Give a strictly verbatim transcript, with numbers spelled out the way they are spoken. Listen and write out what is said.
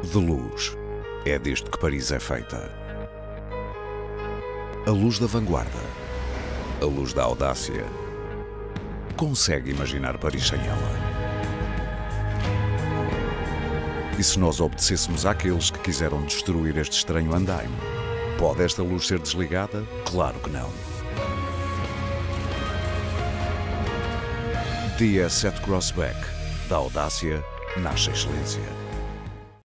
De luz. É disto que Paris é feita. A luz da vanguarda. A luz da audácia. Consegue imaginar Paris sem ela? E se nós obedecêssemos àqueles que quiseram destruir este estranho andaime? Pode esta luz ser desligada? Claro que não. D S sete Crossback. Da audácia nasce a excelência.